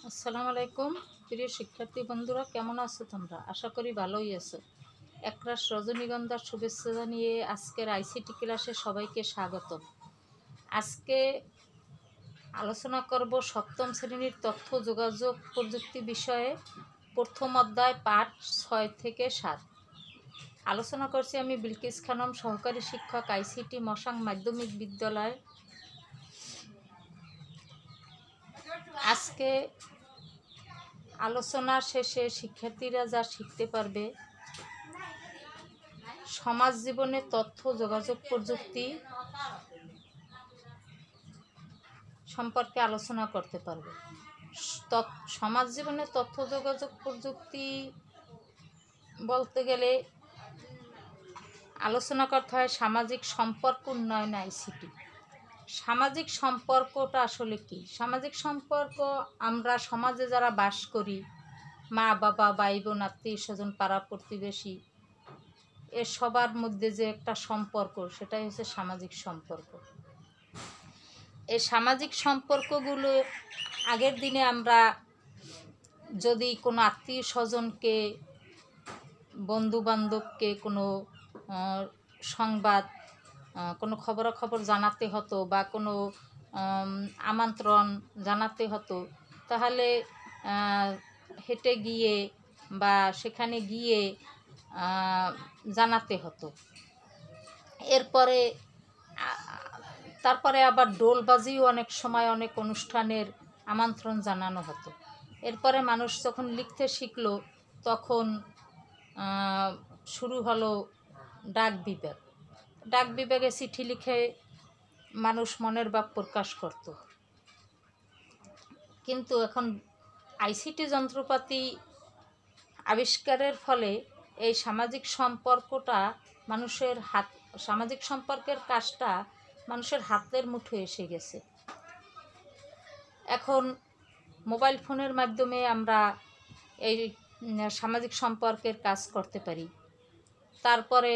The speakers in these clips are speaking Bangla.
আসসালামু আলাইকুম প্রিয় শিক্ষার্থী বন্ধুরা, কেমন আছো তোমরা? আশা করি ভালোই আছো। একরাশ রজনীগন্ধার শুভেচ্ছা জানিয়ে আজকের আইসিটি ক্লাসে সবাইকে স্বাগত। আজকে আলোচনা করব সপ্তম শ্রেণীর তথ্য যোগাযোগ প্রযুক্তি বিষয়ে প্রথম অধ্যায় পাঠ 6 থেকে 7। আলোচনা করছি আমি বিলকিস খানম, সহকারী শিক্ষক, আইসিটি মশাং মাধ্যমিক বিদ্যালয়। আজকে আলোচনা শেষে শিক্ষার্থীরা যা শিখতে পারবে, সমাজ জীবনে তথ্য যোগাযোগ প্রযুক্তি সম্পর্কে আলোচনা করতে পারবে। সমাজ জীবনে তথ্য যোগাযোগ প্রযুক্তি বলতে গেলে আলোচনা করতে হয় সামাজিক সম্পর্ক উন্নয়ন আইসিটি। সামাজিক সম্পর্কটা আসলে কি? সামাজিক সম্পর্ক আমরা সমাজে যারা বাস করি, মা বাবা, ভাই বোন, আত্মীয় স্বজন, পাড়া প্রতিবেশী, এর সবার মধ্যে যে একটা সম্পর্ক, সেটাই হচ্ছে সামাজিক সম্পর্ক। এই সামাজিক সম্পর্কগুলো আগের দিনে আমরা যদি কোনো আত্মীয় স্বজনকে, বন্ধু বান্ধবকে কোনো সংবাদ, কোনো খবরাখবর জানাতে হতো বা কোনো আমন্ত্রণ জানাতে হতো, তাহলে হেঁটে গিয়ে বা সেখানে গিয়ে জানাতে হতো। তারপরে আবার ডোলবাজিও অনেক সময় অনেক অনুষ্ঠানের আমন্ত্রণ জানানো হতো। এরপরে মানুষ যখন লিখতে শিখলো, তখন শুরু হলো ডাক বিভাগ। ডাক বিভাগে চিঠি লিখে মানুষ মনের ভাব প্রকাশ করত। কিন্তু এখন আইসিটি যন্ত্রপাতি আবিষ্কারের ফলে এই সামাজিক সম্পর্কের কাজটা মানুষের হাতের মুঠোয় এসে গেছে। এখন মোবাইল ফোনের মাধ্যমে আমরা এই সামাজিক সম্পর্কের কাজ করতে পারি। তারপরে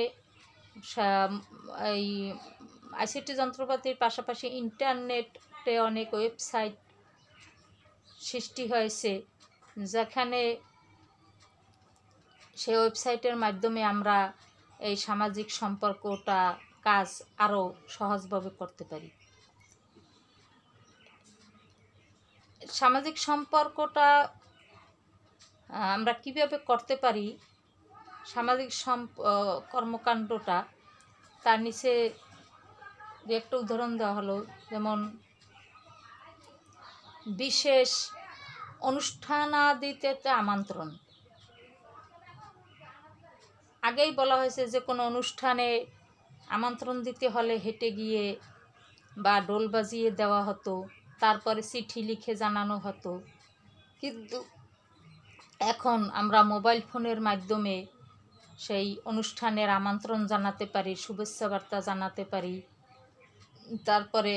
এই আইসিটি যন্ত্রপাতির পাশাপাশি ইন্টারনেটে অনেক ওয়েবসাইট সৃষ্টি হয়েছে, যেখানে সেই ওয়েবসাইটের মাধ্যমে আমরা এই সামাজিক সম্পর্কটা কাজ আরও সহজভাবে করতে পারি। সামাজিক সম্পর্কটা আমরা কিভাবে করতে পারি, সামাজিক কর্মকাণ্ডটা, তার নিচে একটা উদাহরণ দেওয়া হলো। যেমন বিশেষ অনুষ্ঠানাদিতে আমন্ত্রণ। আগেই বলা হয়েছে যে কোনো অনুষ্ঠানে আমন্ত্রণ দিতে হলে হেঁটে গিয়ে বা ডোল বাজিয়ে দেওয়া হতো, তারপরে চিঠি লিখে জানানো হতো। কিন্তু এখন আমরা মোবাইল ফোনের মাধ্যমে সেই অনুষ্ঠানের আমন্ত্রণ জানাতে পারি, শুভেচ্ছা বার্তা জানাতে পারি। তারপরে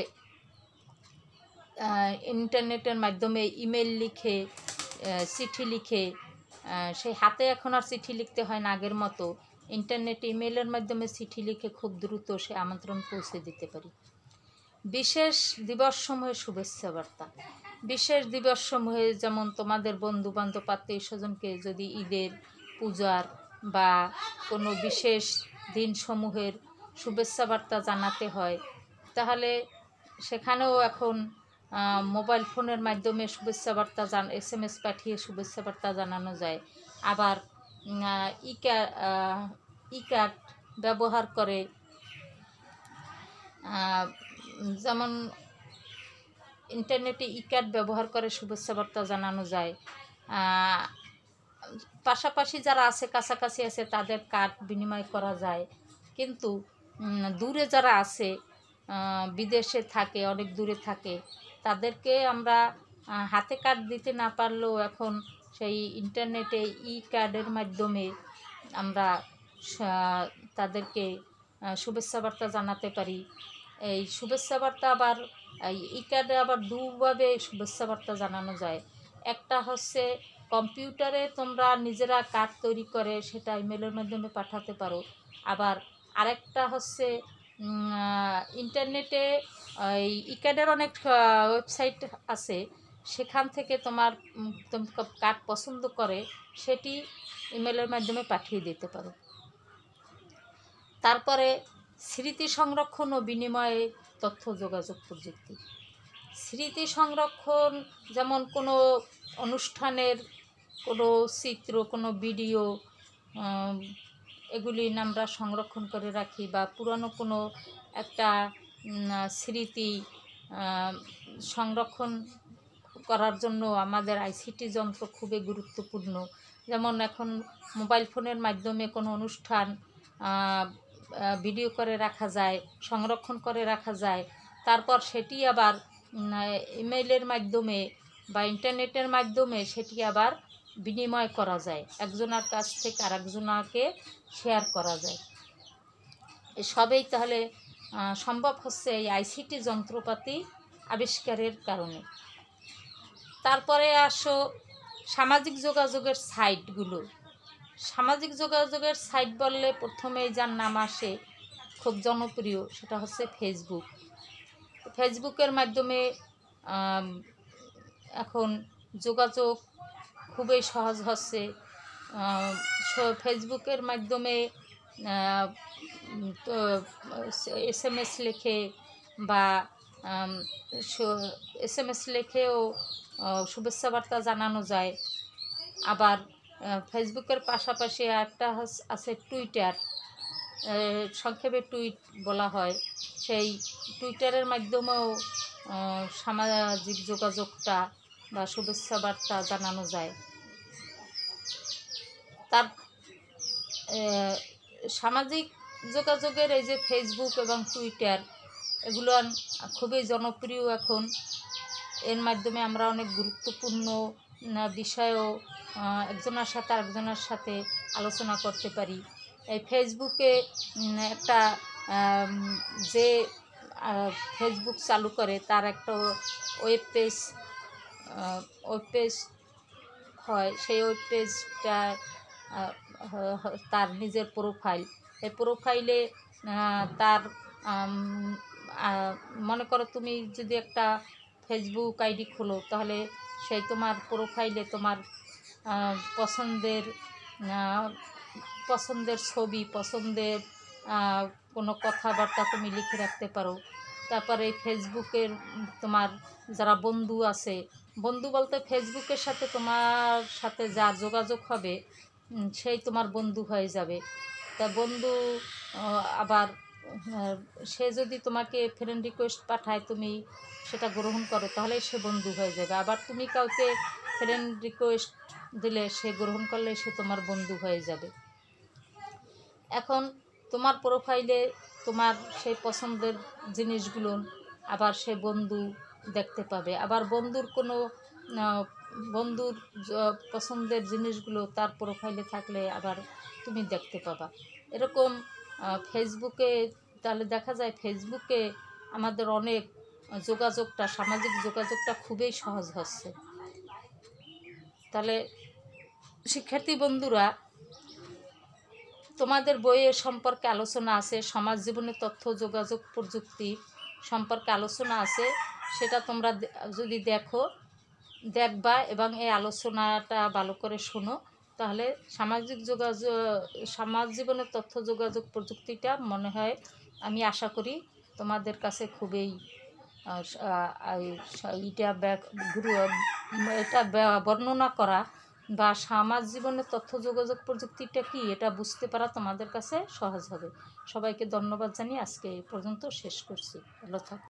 ইন্টারনেটের মাধ্যমে ইমেল লিখে, চিঠি লিখে, সেই হাতে এখন আর চিঠি লিখতে হয় না আগের মতো। ইন্টারনেট ইমেলের মাধ্যমে চিঠি লিখে খুব দ্রুত সে আমন্ত্রণ পৌঁছে দিতে পারি। বিশেষ দিবসসমূহে শুভেচ্ছা বার্তা। বিশেষ দিবসসমূহে যেমন তোমাদের বন্ধু বান্ধব, আত্মীয় স্বজনকে যদি ঈদের, পূজার বা কোনো বিশেষ দিনসমূহের শুভেচ্ছা বার্তা জানাতে হয়, তাহলে সেখানেও এখন মোবাইল ফোনের মাধ্যমে শুভেচ্ছা বার্তা SMS পাঠিয়ে শুভেচ্ছা বার্তা জানানো যায়। আবার ই-কার্ড ব্যবহার করে, যেমন ইন্টারনেটে ই-কার্ড ব্যবহার করে শুভেচ্ছা বার্তা জানানো যায়। পাশাপাশি যারা আছে, কাছাকাছি আছে, তাদের কার্ড বিনিময় করা যায়। কিন্তু দূরে যারা আছে, বিদেশে থাকে, অনেক দূরে থাকে, তাদেরকে আমরা হাতে কার্ড দিতে না পারলেও এখন সেই ইন্টারনেটে ই-কার্ডের মাধ্যমে আমরা তাদেরকে শুভেচ্ছা বার্তা জানাতে পারি। এই শুভেচ্ছা বার্তা আবার ই-কার্ডে আবার দুভাবে শুভেচ্ছা বার্তা জানানো যায়। একটা হচ্ছে কম্পিউটারে তোমরা নিজেরা কার্ড তৈরি করে সেটা ইমেলের মাধ্যমে পাঠাতে পারো। আবার আরেকটা হচ্ছে ইন্টারনেটে ই-কার্ডের অনেক ওয়েবসাইট আছে, সেখান থেকে তোমার তুমি কার্ড পছন্দ করে সেটি ইমেলের মাধ্যমে পাঠিয়ে দিতে পারো। তারপরে স্মৃতি সংরক্ষণ ও বিনিময়ে তথ্য যোগাযোগ প্রযুক্তি। স্মৃতি সংরক্ষণ যেমন কোনো অনুষ্ঠানের কোনো চিত্র, কোনো ভিডিও, এগুলি আমরা সংরক্ষণ করে রাখি, বা পুরানো কোনো একটা স্মৃতি সংরক্ষণ করার জন্য আমাদের আইসিটি যন্ত্র খুবই গুরুত্বপূর্ণ। যেমন এখন মোবাইল ফোনের মাধ্যমে কোনো অনুষ্ঠান ভিডিও করে রাখা যায়, সংরক্ষণ করে রাখা যায়। তারপর সেটি আবার ইমেইলের মাধ্যমে বা ইন্টারনেটের মাধ্যমে সেটি আবার বিনিময় করা যায়, একজনের কাছ থেকে আরেকজনকে শেয়ার করা যায়। সবই তাহলে সম্ভব হচ্ছে এই আইসিটি যন্ত্রপাতি আবিষ্কারের কারণে। তারপরে আসো সামাজিক যোগাযোগের সাইটগুলো। সামাজিক যোগাযোগের সাইট বললে প্রথমেই যার নাম আসে খুব জনপ্রিয়, সেটা হচ্ছে ফেসবুক। ফেসবুকের মাধ্যমে এখন যোগাযোগ খুবই সহজ হচ্ছে। ফেসবুকের মাধ্যমে SMS লিখে বা SMS লিখেও শুভেচ্ছা বার্তা জানানো যায়। আবার ফেসবুকের পাশাপাশি একটা আছে টুইটার, সংক্ষেপে টুইট বলা হয়। সেই টুইটারের মাধ্যমেও সামাজিক যোগাযোগটা বা শুভেচ্ছা বার্তা জানানো যায়। তার সামাজিক যোগাযোগের এই যে ফেসবুক এবং টুইটার, এগুলো খুবই জনপ্রিয় এখন। এর মাধ্যমে আমরা অনেক গুরুত্বপূর্ণ বিষয়ও একজনের সাথে আরেকজনের সাথে আলোচনা করতে পারি। এই ফেসবুকে একটা যে ফেসবুক চালু করে তার একটা ওয়েব পেজ হয়। সেই ওয়েব পেজটা তার নিজের প্রোফাইল, এই প্রোফাইলে তার মনে করো তুমি যদি একটা ফেসবুক আইডি খোলো, তাহলে সেই তোমার প্রোফাইলে তোমার পছন্দের ছবি, পছন্দের কোনো কথাবার্তা তুমি লিখে রাখতে পারো। তারপরে ফেসবুকের তোমার যারা বন্ধু আছে, বন্ধু বলতে ফেসবুকের সাথে তোমার সাথে যার যোগাযোগ হবে সেই তোমার বন্ধু হয়ে যাবে। তা বন্ধু আবার সে যদি তোমাকে ফ্রেন্ড রিকোয়েস্ট পাঠায়, তুমি সেটা গ্রহণ করো, তাহলে সে বন্ধু হয়ে যাবে। আবার তুমি কাউকে ফ্রেন্ড রিকোয়েস্ট দিলে, সে গ্রহণ করলে সে তোমার বন্ধু হয়ে যাবে। এখন তোমার প্রোফাইলে তোমার সেই পছন্দের জিনিসগুলো আবার সে বন্ধু দেখতে পাবে। আবার বন্ধুর পছন্দের জিনিসগুলো তার প্রোফাইলে থাকলে আবার তুমি দেখতে পাবা। এরকম ফেসবুকে তাহলে দেখা যায় ফেসবুকে আমাদের অনেক যোগাযোগটা, সামাজিক যোগাযোগটা খুবই সহজ হচ্ছে। তাহলে শিক্ষার্থী বন্ধুরা, তোমাদের বইয়ের সম্পর্কে আলোচনা আছে, সমাজ জীবনের তথ্য যোগাযোগ প্রযুক্তি সম্পর্কে আলোচনা আছে। সেটা তোমরা যদি দেখবা এবং এই আলোচনাটা ভালো করে শোনো, তাহলে সমাজ জীবনের তথ্য যোগাযোগ প্রযুক্তিটা মনে হয়, আমি আশা করি তোমাদের কাছে খুবই এটা বর্ণনা করা বা সমাজ জীবনের তথ্য যোগাযোগ প্রযুক্তিটা কি এটা বুঝতে পারা তোমাদের কাছে সহজ হবে। সবাইকে ধন্যবাদ জানিয়ে আজকে এই পর্যন্ত শেষ করছি। ভালো থাকো।